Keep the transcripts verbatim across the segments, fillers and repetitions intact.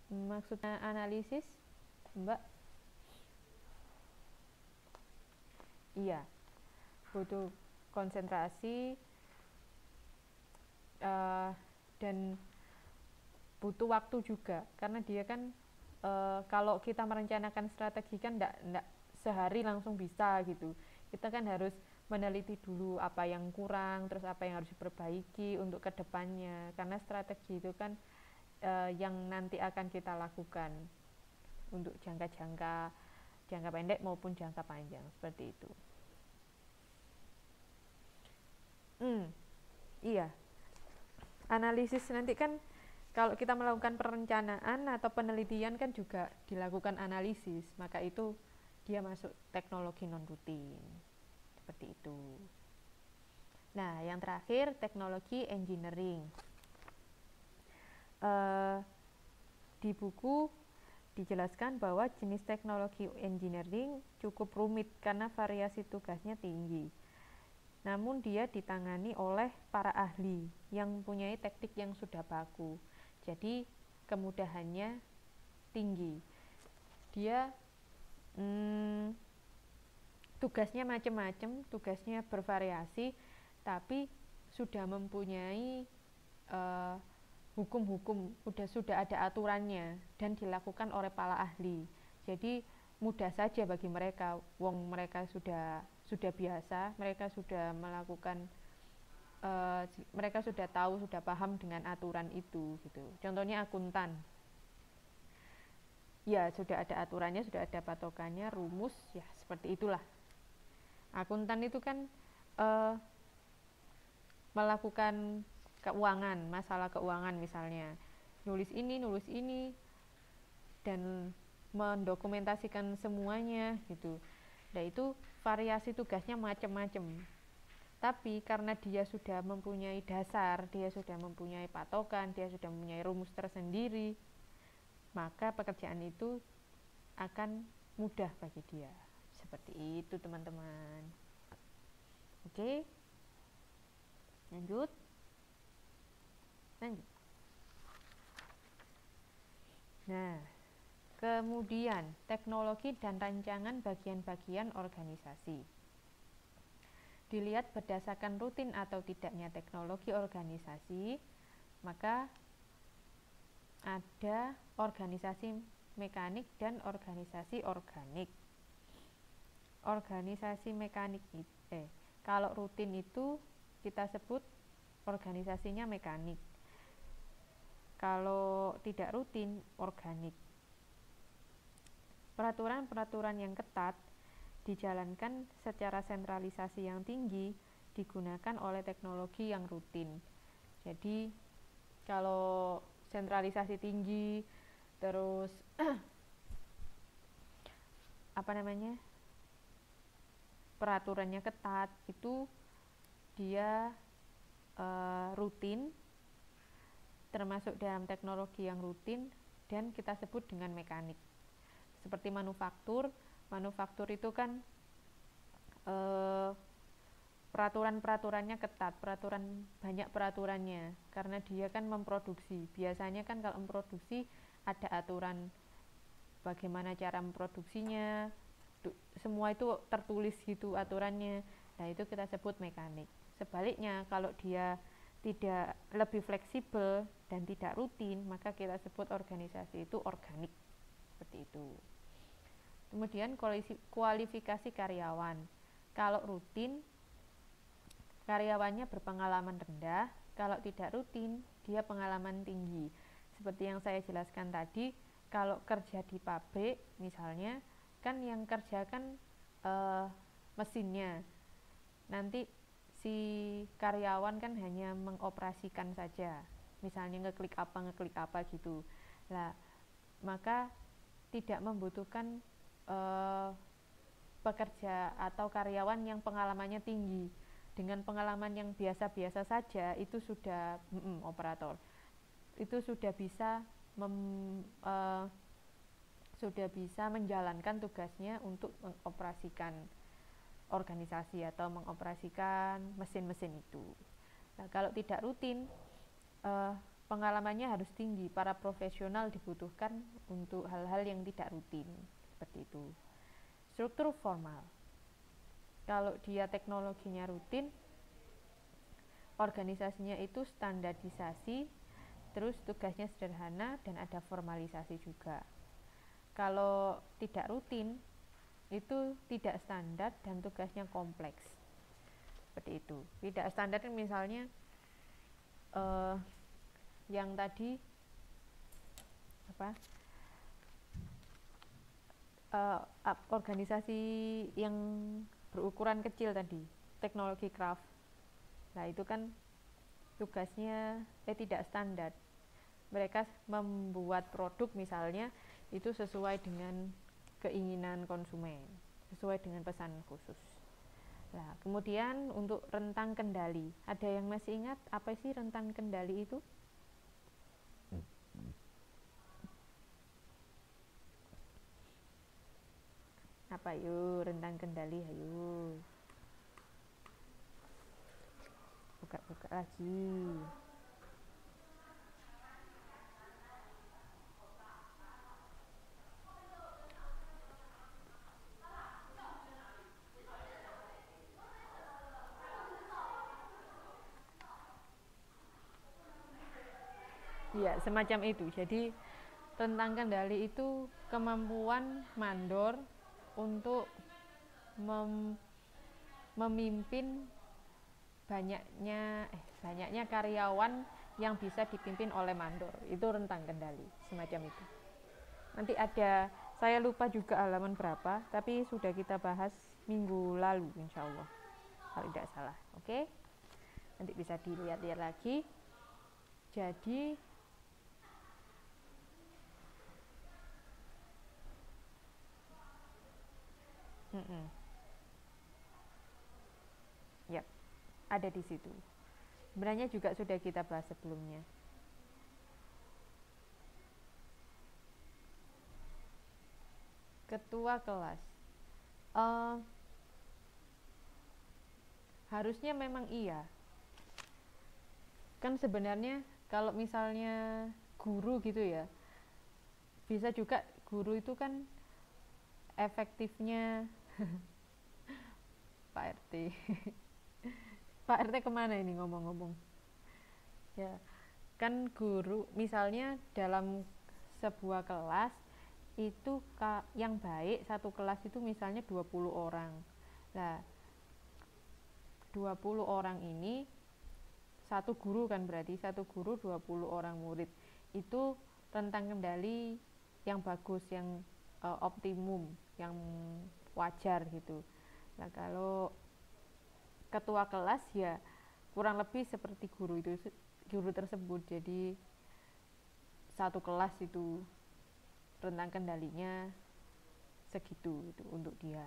Maksudnya analisis, Mbak? Iya, butuh konsentrasi uh, dan butuh waktu juga, karena dia kan uh, kalau kita merencanakan strategi kan enggak sehari langsung bisa gitu. Kita kan harus meneliti dulu apa yang kurang, terus apa yang harus diperbaiki untuk kedepannya, karena strategi itu kan uh, yang nanti akan kita lakukan untuk jangka-jangka jangka pendek maupun jangka panjang, seperti itu. Hmm, iya. Analisis nanti kan kalau kita melakukan perencanaan atau penelitian kan juga dilakukan analisis, maka itu dia masuk teknologi non rutin. Seperti itu. Nah, yang terakhir teknologi engineering. Uh, di buku dijelaskan bahwa jenis teknologi engineering cukup rumit karena variasi tugasnya tinggi. Namun dia ditangani oleh para ahli yang mempunyai teknik yang sudah baku. Jadi kemudahannya tinggi. Dia hmm, tugasnya macam-macam, tugasnya bervariasi, tapi sudah mempunyai uh, hukum-hukum, sudah sudah ada aturannya dan dilakukan oleh para ahli. Jadi mudah saja bagi mereka, wong mereka sudah sudah biasa, mereka sudah melakukan, uh, mereka sudah tahu, sudah paham dengan aturan itu gitu. Contohnya akuntan, ya sudah ada aturannya, sudah ada patokannya, rumus, ya seperti itulah. Akuntan itu kan uh, melakukan keuangan, masalah keuangan misalnya, nulis ini, nulis ini, dan mendokumentasikan semuanya gitu. Nah itu variasi tugasnya macam-macam. Tapi karena dia sudah mempunyai dasar, dia sudah mempunyai patokan, dia sudah mempunyai rumus tersendiri, maka pekerjaan itu akan mudah bagi dia. Seperti itu teman-teman. Oke, lanjut. Lanjut. Nah, kemudian teknologi dan rancangan bagian-bagian organisasi. Dilihat berdasarkan rutin atau tidaknya teknologi organisasi, maka ada organisasi mekanik dan organisasi organik. Organisasi mekanik eh kalau rutin itu kita sebut organisasinya mekanik. Kalau tidak rutin, organik. Peraturan-peraturan yang ketat dijalankan secara sentralisasi yang tinggi digunakan oleh teknologi yang rutin. Jadi kalau sentralisasi tinggi, terus apa namanya, peraturannya ketat, itu dia uh, rutin, termasuk dalam teknologi yang rutin, dan kita sebut dengan mekanik. Seperti manufaktur, manufaktur itu kan uh, peraturan-peraturannya ketat, peraturan banyak peraturannya, karena dia kan memproduksi. Biasanya kan kalau memproduksi ada aturan bagaimana cara memproduksinya, semua itu tertulis gitu aturannya. Nah itu kita sebut mekanik. Sebaliknya kalau dia tidak, lebih fleksibel dan tidak rutin, maka kita sebut organisasi itu organik. Seperti itu. Kemudian kualifikasi karyawan. Kalau rutin, karyawannya berpengalaman rendah. Kalau tidak rutin, dia pengalaman tinggi. Seperti yang saya jelaskan tadi, kalau kerja di pabrik misalnya, kan yang kerja kan uh, mesinnya. Nanti si karyawan kan hanya mengoperasikan saja. Misalnya ngeklik apa, ngeklik apa gitu. Lah, maka tidak membutuhkan uh, pekerja atau karyawan yang pengalamannya tinggi. Dengan pengalaman yang biasa-biasa saja itu sudah mm, operator. Itu sudah bisa mem, uh, sudah bisa menjalankan tugasnya untuk mengoperasikan organisasi atau mengoperasikan mesin-mesin itu. Nah, kalau tidak rutin, uh, pengalamannya harus tinggi, para profesional dibutuhkan untuk hal-hal yang tidak rutin, seperti itu. Struktur formal, kalau dia teknologinya rutin, organisasinya itu standarisasi, terus tugasnya sederhana dan ada formalisasi juga. Kalau tidak rutin, itu tidak standar dan tugasnya kompleks, seperti itu. Tidak standar misalnya uh, yang tadi apa uh, organisasi yang berukuran kecil tadi, teknologi craft. Nah itu kan tugasnya eh tidak standar. Mereka membuat produk misalnya itu sesuai dengan keinginan konsumen, sesuai dengan pesan khusus. Nah kemudian untuk rentang kendali, ada yang masih ingat apa sih rentang kendali itu? Apa yuk rentang kendali, ayo buka-buka lagi. Ya semacam itu. Jadi rentang kendali itu kemampuan mandor untuk mem memimpin banyaknya eh banyaknya karyawan yang bisa dipimpin oleh mandor. Itu rentang kendali, semacam itu. Nanti ada, saya lupa juga halaman berapa, tapi sudah kita bahas minggu lalu insya Allah, kalau tidak salah. Oke, nanti bisa dilihat-lihat lagi. Jadi mm-mm. Yap, ada di situ. Sebenarnya juga sudah kita bahas sebelumnya. Ketua kelas, uh, harusnya memang iya. Kan sebenarnya kalau misalnya guru gitu ya, bisa juga guru itu kan efektifnya Pak R T Pak R T kemana ini ngomong-ngomong ya, kan guru misalnya dalam sebuah kelas itu yang baik satu kelas itu misalnya dua puluh orang. Nah dua puluh orang ini satu guru kan, berarti satu guru dua puluh orang murid. Itu rentang kendali yang bagus, yang uh, optimum, yang wajar gitu. Nah kalau ketua kelas ya kurang lebih seperti guru itu, guru tersebut. Jadi satu kelas itu rentang kendalinya segitu itu untuk dia.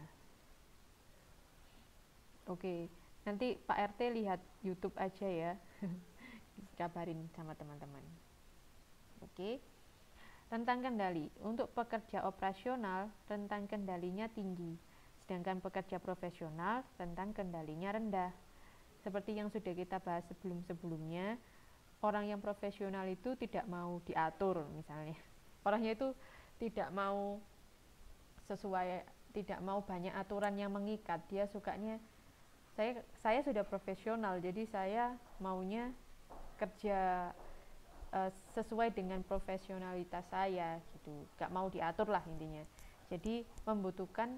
Oke, nanti Pak R T lihat YouTube aja ya. Kabarin sama teman-teman. Oke. Rentang kendali untuk pekerja operasional, rentang kendalinya tinggi, sedangkan pekerja profesional rentang kendalinya rendah. Seperti yang sudah kita bahas sebelum-sebelumnya, orang yang profesional itu tidak mau diatur misalnya. Orangnya itu tidak mau sesuai, tidak mau banyak aturan yang mengikat. Dia sukanya, saya saya sudah profesional, jadi saya maunya kerja uh, sesuai dengan profesionalitas saya gitu, gak mau diatur lah intinya. Jadi membutuhkan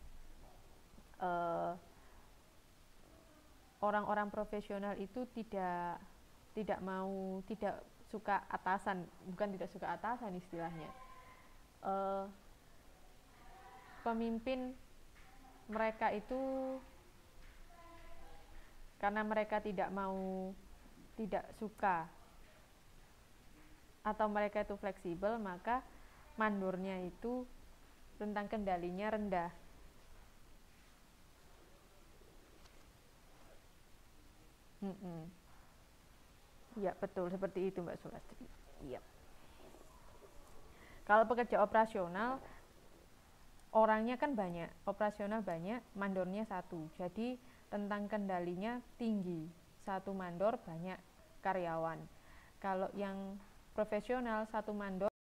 uh, orang-orang profesional itu tidak tidak mau, tidak suka atasan, bukan tidak suka atasan istilahnya. Uh, pemimpin mereka itu karena mereka tidak mau, tidak suka, atau mereka itu fleksibel, maka mandornya itu rentang kendalinya rendah. Mm-mm. Ya betul seperti itu Mbak Sulastri. Iya. Kalau pekerja operasional orangnya kan banyak, operasional banyak, mandornya satu, jadi rentang kendalinya tinggi. Satu mandor banyak karyawan. Kalau yang profesional satu mandor